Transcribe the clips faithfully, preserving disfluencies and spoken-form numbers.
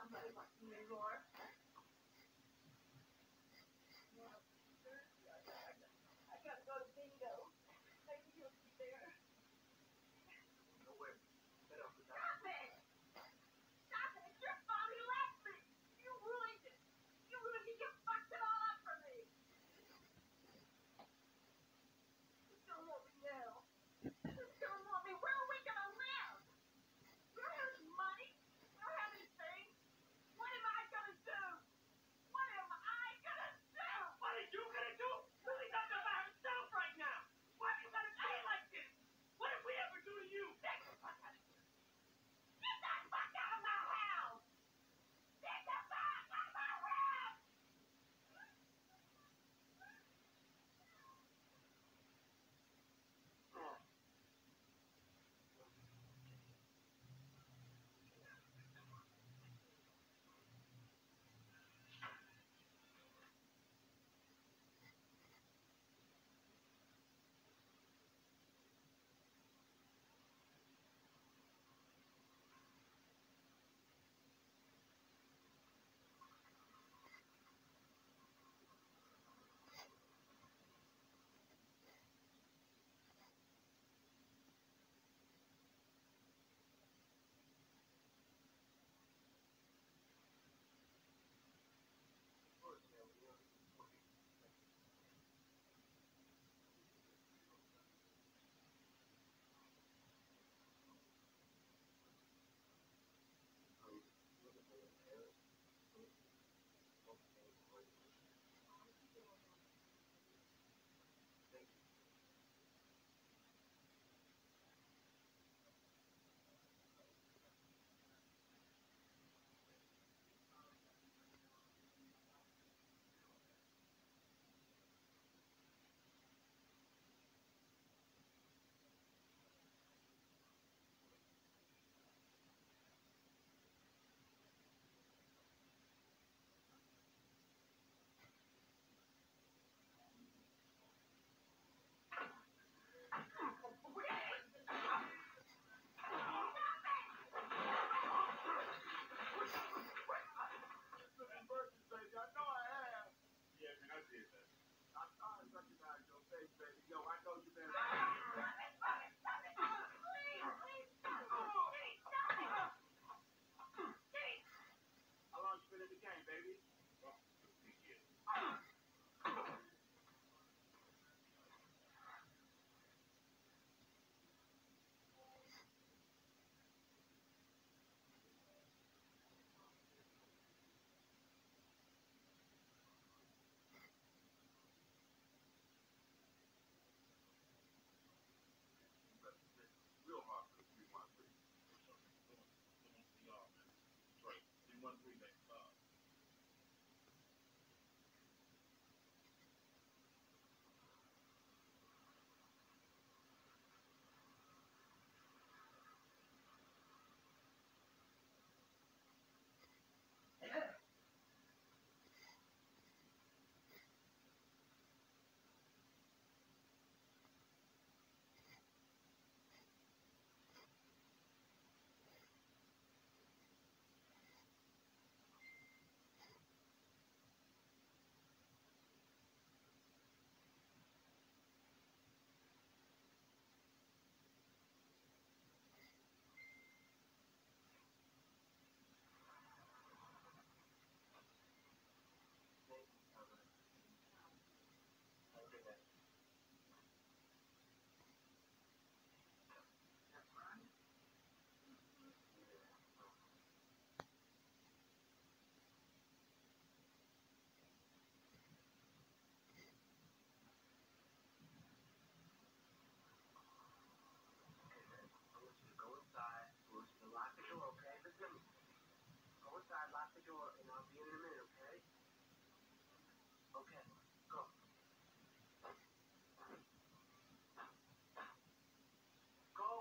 somebody wants me anymore. I gotta go to bingo. Maybe he'll be there. No way. Stop it! Stop it! It's your fault he left me! You ruined it! You ruined it! You fucked it all up for me! You don't want me now. You don't want me. Where are we gonna live? We don't have any money. We don't have anything. What am I gonna do? What am I gonna do? What are you gonna do? Lily's not about herself right now. Why are you gonna say it like this? What did we ever do to you? Get the fuck out of here! Get the fuck out of my house! Get the fuck out of my house! Lock the door and I'll be in in a minute, okay? Okay, go. Go!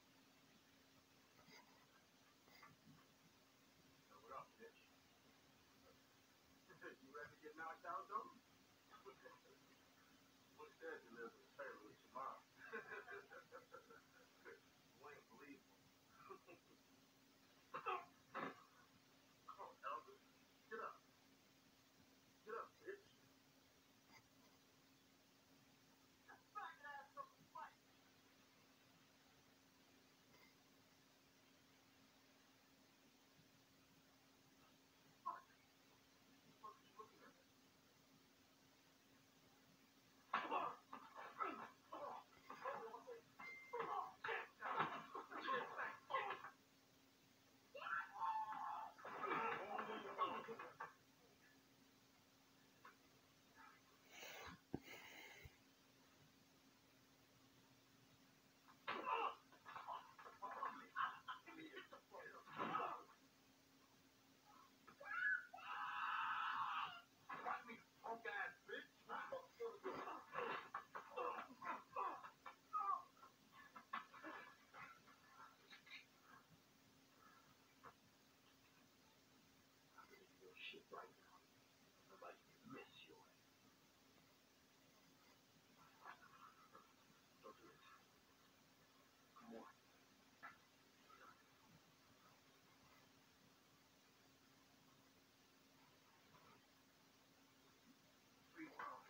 So what up, bitch? You ready to get knocked out, though? What's that to live in the service with your mom? You ain't believe me. Come on, Right now, somebody miss you. Don't do it. Come on. Free world.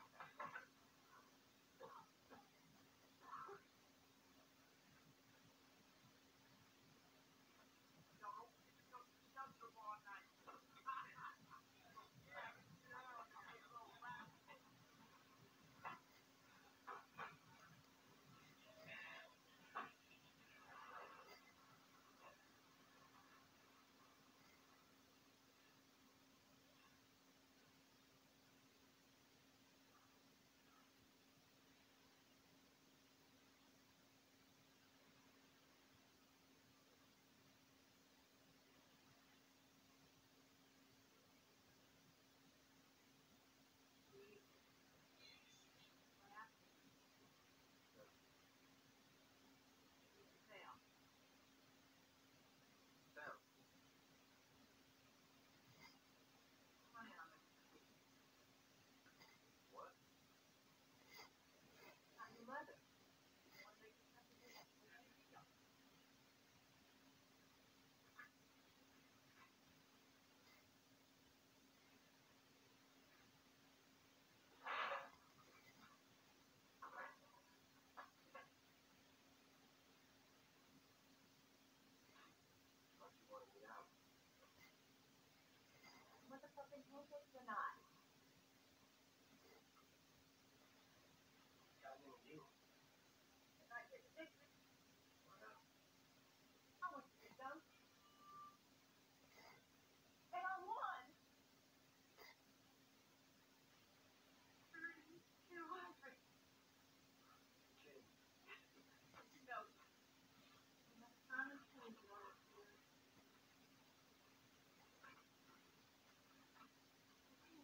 Motherfucking pancakes or not? Got anything to do? If I get addicted, Why not? I want you to go. And I won! thirty-two hundred. Kid. No. My son came last year.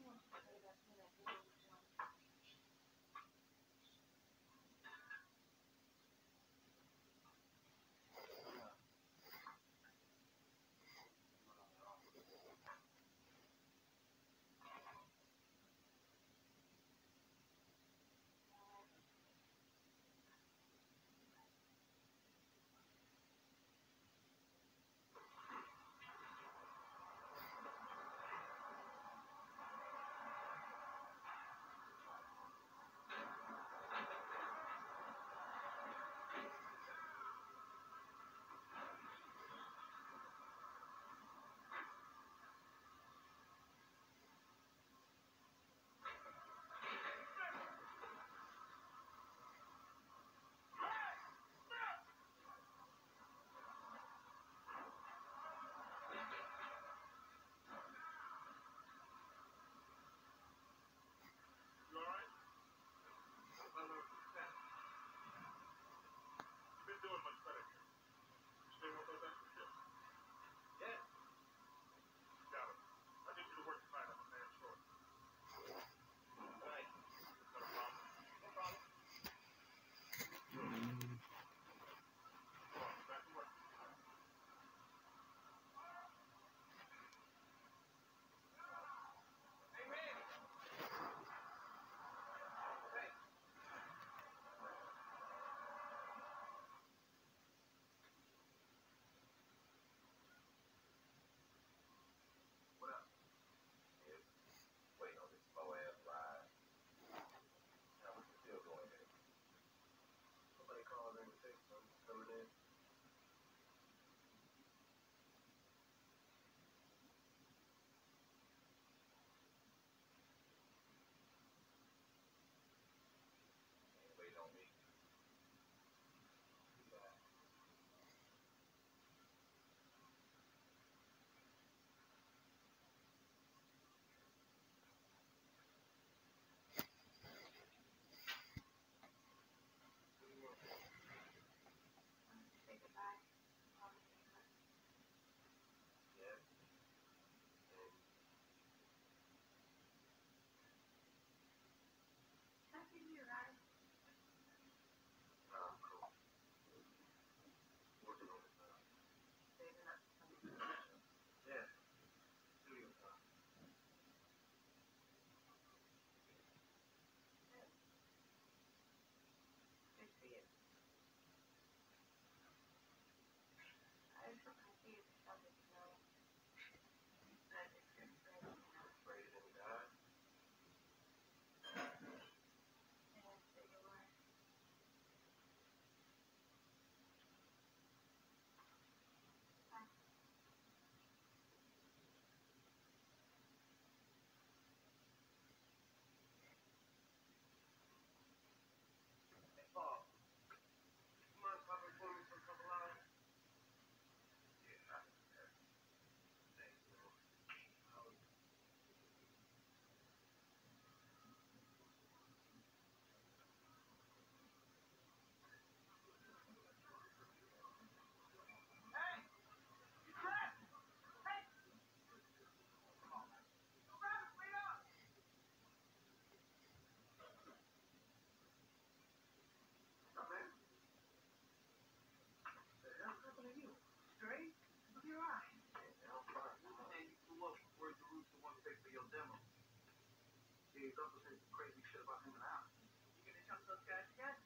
straight? Look at your eyes. Yeah, I'm fine. And you flew up where's the roots to one take for your demo. Yeah, he's also saying some crazy shit about him and Alex. You gonna jump those guys again?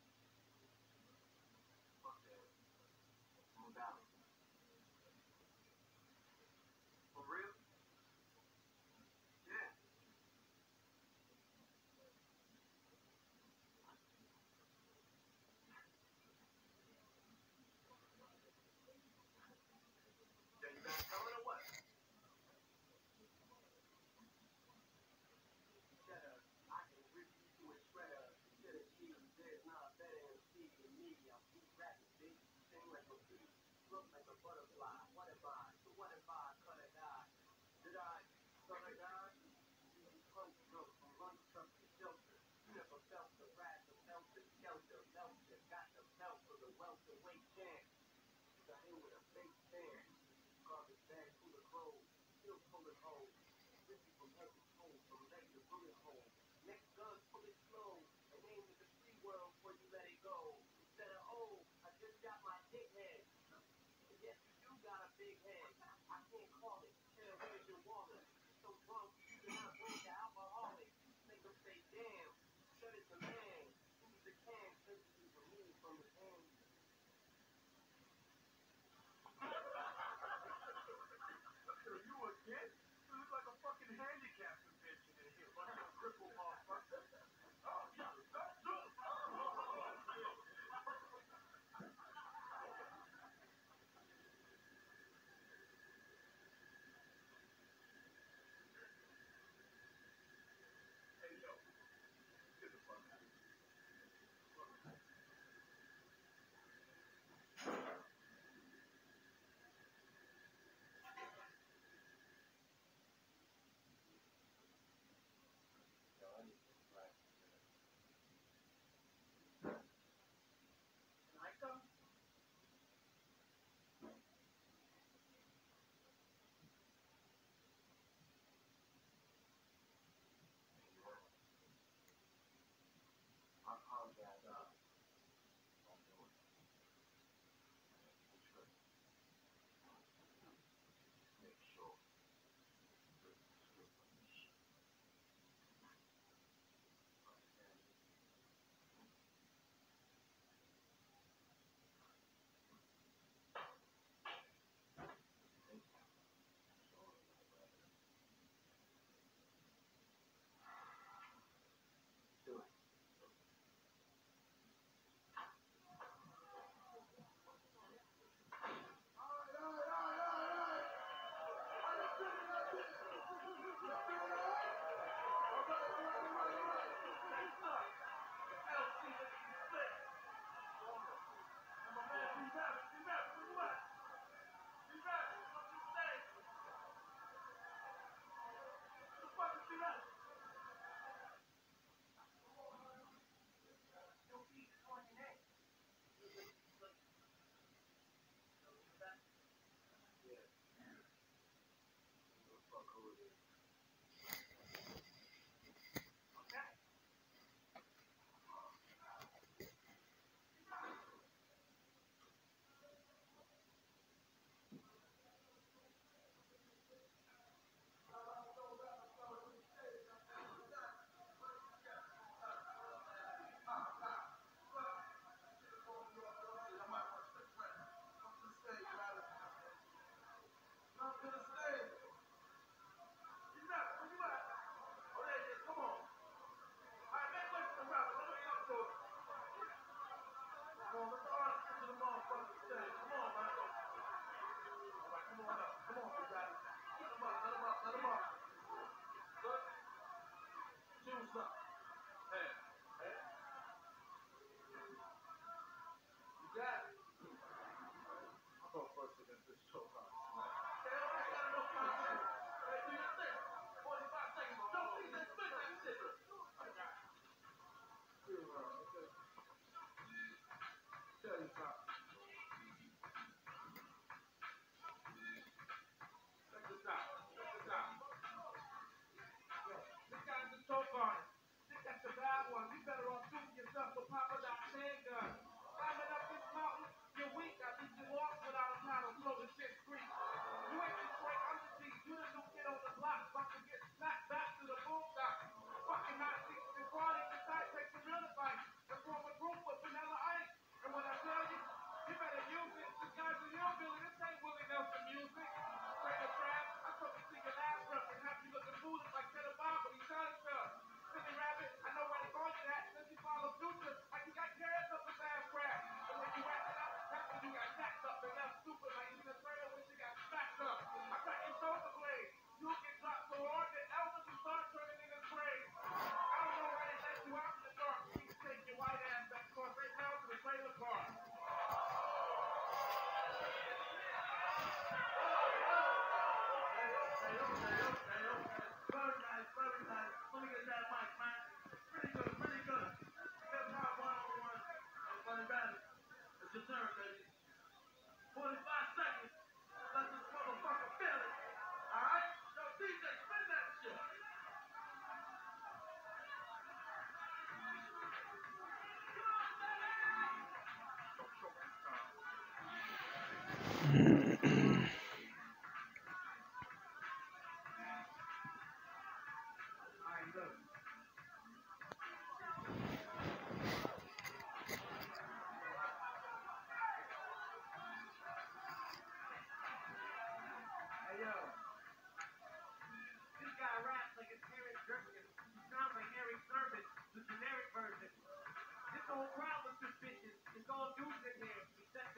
Fuck that. I'm about it. For real? Yeah. Then you guys coming or what? Cheddar, I can rip you to a shredder. Cheddar cheese, there's not a better M C than me. I'm too rapping, bitch. Sing like a bee, look like a butterfly. What am I? So what if I cut a die? Did I cut a die? You punch drunk from lunch truck to shelter. You never felt the wrath of Elton Skelter. Melter got the belt for the welterweight champ. You got hit with a fake fan. Garbage bag full of clothes. Still pulling holes. Fifty from head to toe, from leg to bullet hole. Next gun, pull it slow. And aim at the free world before you let it go. Instead of, oh, I just got my dick head. And yes, you do got a big head. I can't call it. Tell where's your wallet. So drunk, you cannot drink the alcoholic. Make them say, damn, shut it to man. Who's the can surgically removed from his hand? You a kid? You look like a fucking handicap convention in here. Bunch of crippled motherfuckers. Oh, yeah, that's true.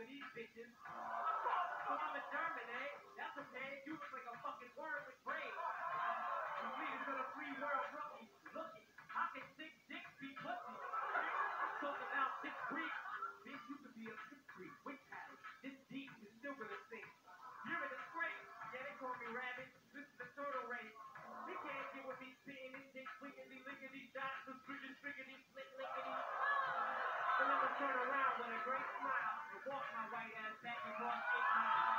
for these bitches. So I'm a German, eh? That's okay. You look like a fucking worm with brains. You leaders of the free world rookie. Looky, I can six dicks be pussy. Talk about six freaks. Bitch, you could be a six freak. Wait, paddle. This deep is still gonna sink. You're a disgrace. Yeah, they call me Rabbit. This is the turtle race. They can't get with me spitting this dick, swiggity, lickety, shots, the spriggity, spriggity, slick, lickety. But I'ma turn around with a great smile and walk my white ass back across eight miles.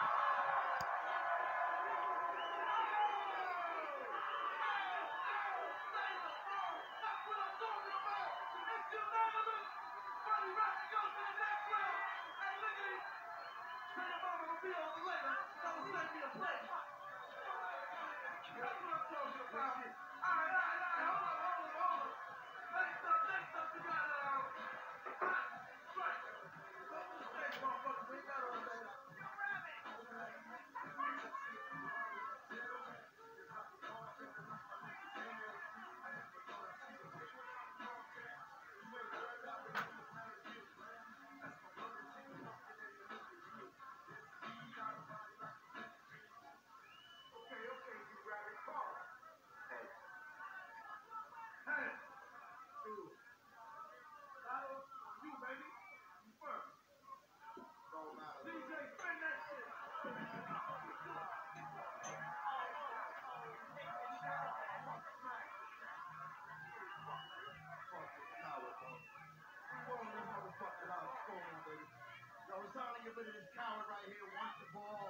Get rid of this coward right here once the ball.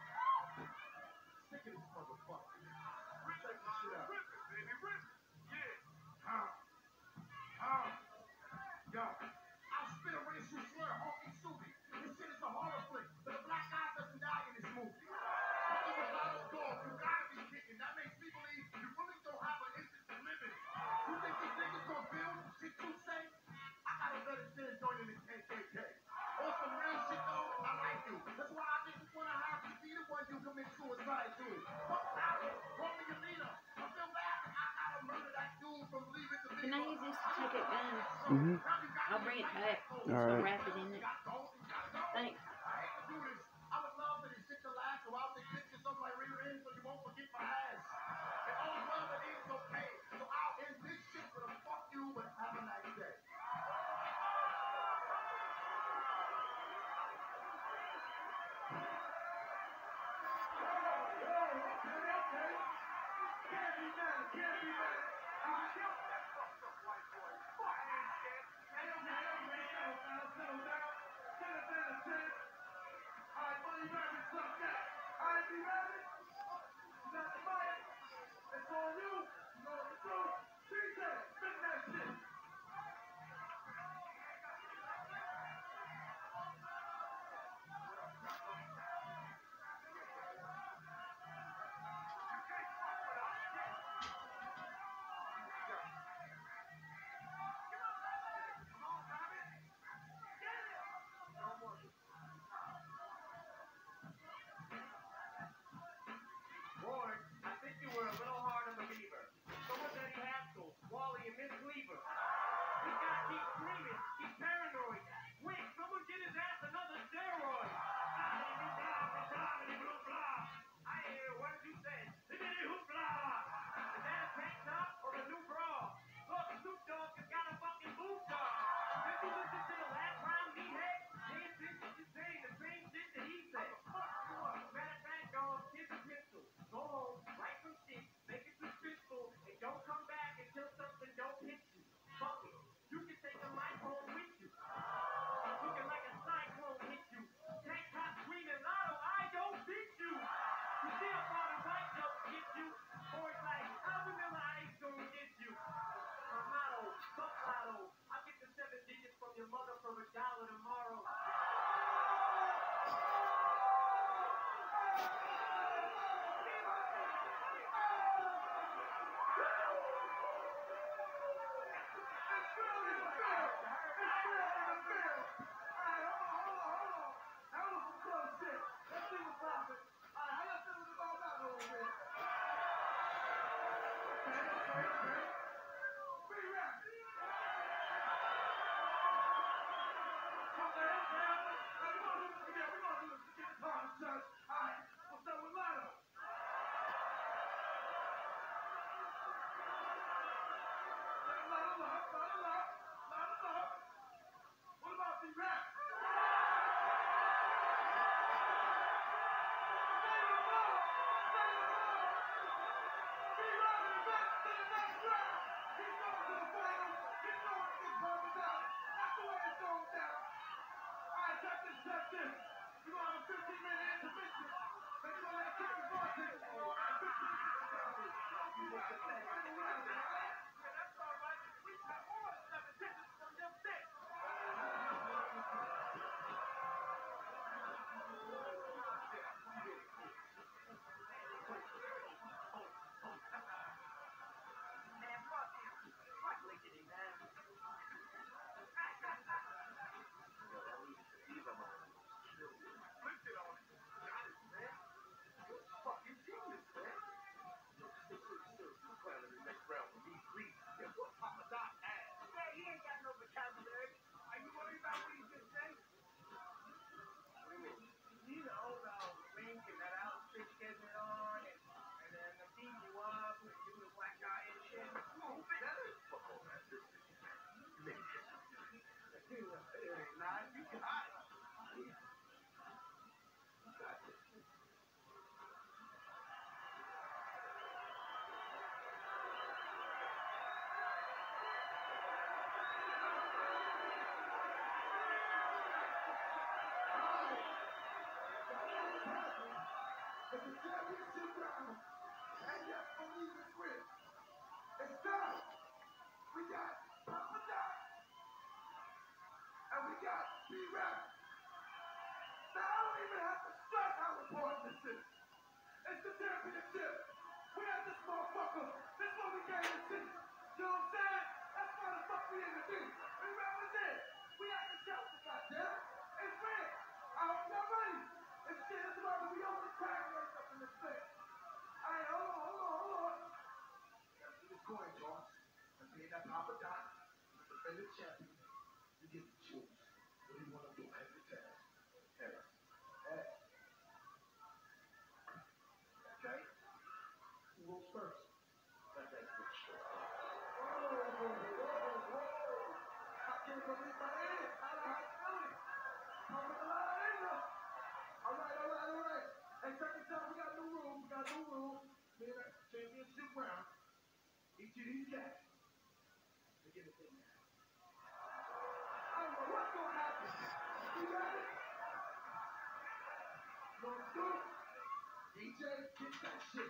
Sick of this motherfucker. Check this shit out. Rip it, baby, rip it. Yeah. How? How? Yo, I'll spit a racial slur, honky subi. This shit is a horror flick, but a black guy doesn't die in this movie. Fucking with Lotto Dog, you gotta be kicking. That makes me believe you really don't have an interest in living. You think these niggas gonna build shit you say? I got a better chance joining the K K K. On some real shit though, I like you. That's why I didn't want to have you be the one you commit suicide to. Fuck out it. Call me your leader. I feel bad that I gotta murder that dude from leaving the Can I use this to take it down? Mm-hmm. I'll bring it back. All Just right. wrap it in it. Thanks. I hate to do this. I would love for this shit to last, so I'll take pictures of my rear end so you won't forget my ass. And all well that is okay. So I'll end this shit with a fuck you, but have a nice day. Boy, I think you were a little hard on the beaver. So was Eddie Haskell, Wally, and Miss Cleaver. He got keep screaming. He's paranoid. Quick, someone get his ass another steroid. I hear what you said. Is that a tank top or a new bra? Look, Snoop Dogg has got a fucking boob job. Did you listen to the last round he had? Dancing, you're saying the same shit that he said. Matter of fact, dog, here's a pistol. Go home, write some shit, make it suspenseful, and don't come back until something don't hit you. Fuck it. You can take the mic home with you. Looking like a cyclone hit you. Tank top screaming, Lotto, I don't beat you. You see how far the white jump get you? Boys like, how vanilla ice gonna get you? My motto, fuck Lotto. I'll get the seven digits from your mother for a dollar tomorrow. this. We're gonna have a fifteen minute intermission. Then we're gonna let Captain Barton. That's all right. We have more than seven digits from your dick. Man, fuck him. Fuck Lickety, man. Flipped it on it. Got it, man. You're a fucking genius, man. Yo, sir, sir, sir. You planning the next round for me, please. Guess what Papa Doc has? Man, he ain't got no vocabulary. Are you worried about what he just said? What do you mean? You know, the wink and that outfit getting it on, and, and then the beat you up and you the black guy and shit. Move it. Fuck all that. This is you made it. It ain't nice. You got it. You got this. It's a championship round, and yes, believe it's real. It's time. We got Papa Doc, and we got B-Rap. Now, I don't even have to stress how important this is. It's the championship. We have this motherfucker. This is what we came to see. You know what I'm saying? That's why the fuck we in the beat. Remember this? We at the shelter, goddamn. It's real. I hope y'all ready. It's shit is about to be over the tag race up in this thing. All right, hold on, hold on, hold on. Gotta do this coin toss. And being that Papa Doc, the defending champion, you get to choose. What do you want to do? Head or tail? Head. Head. Okay? Who goes first? That guy's a bit short. Whoa, whoa, whoa, whoa. I can't believe my ears. How do I feel it? Pumping a lot of anger. All right, all right, all right. Hey, check this out. We got new rules. We got new rules. Being a championship round, each of these guys, they get a thing now. I don't know what's going to happen. You got it? Gonna do it. D J, get that shit.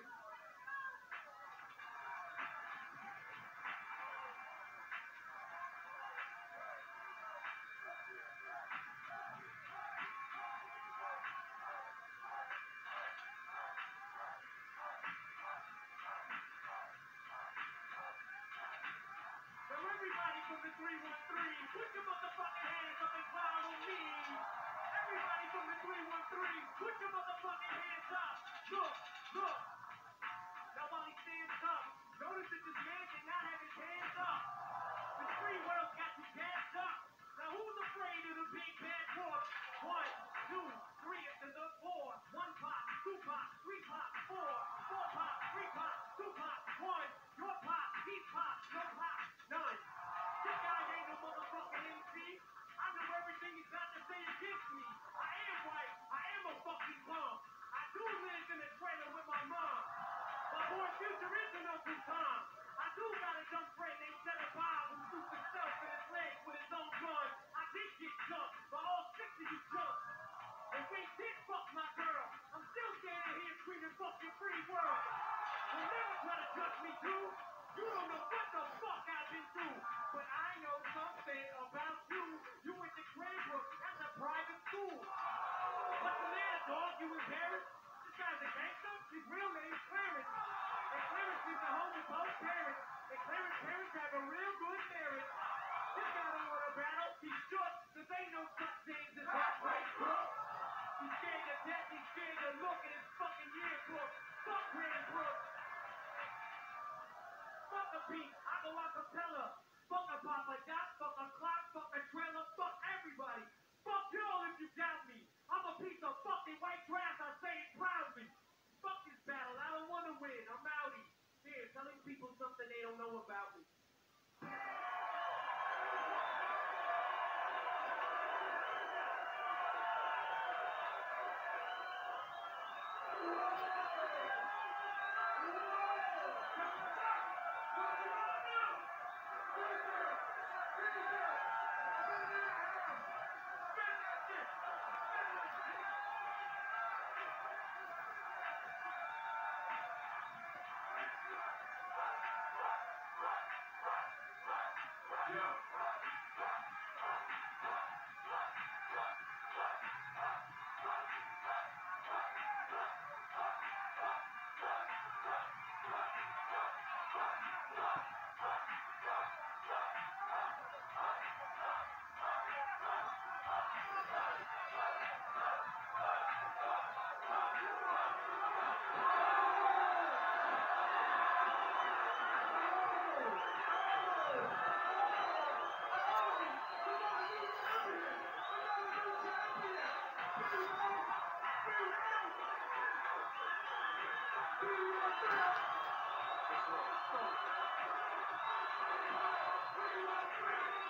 Now everybody from the three one three, put your motherfucking hands up and follow me. Everybody from the three one three, put your motherfucking hands up. Look, look. Now while he stands up, notice that this man did not have his hands up. The free world got his hands up. Now who's afraid of the big bad wolf? One, two, three, it's the four. One pop, two pop, three pop, four. Four pop, three pop, two pop, one. Your pop, he pop, no pop, none. This guy ain't no motherfucking M C. I know everything he's got to say against me. I am white. I am a fucking bum. I do live in a trailer with my mom. My boy Future is an Uncle Tom. I do got a dumb friend named Cheddar Bob who shoots himself in his leg with his own gun. I did get jumped by all six of you chumps. And we did fuck my girl. I'm still standing here screaming fucking free world. You'll never try to touch me, too. You don't know what the fuck I've been through. But I know something about you. You went to Cranbrook. That's a private school. What's the matter, dog? You embarrassed? This guy's a gangster? His real name's Clarence. And Clarence is a home with both parents. And Clarence parents have a real good marriage. This guy don't want to battle. He's shook. Cause ain't no such thing as heartbreak, bro. He's scared to death. He's scared to look at his fucking yearbook. Fuck Cranbrook. Fuck a beat. I go a cappella. Fuck a Papa Doc. Fuck a clock. Fuck a trailer. Fuck everybody. Fuck y'all if you doubt me. I'm a piece of fucking white trash. I say it proudly. Fuck this battle. I don't want to win. I'm outie. Here, telling people something they don't know about me. This way.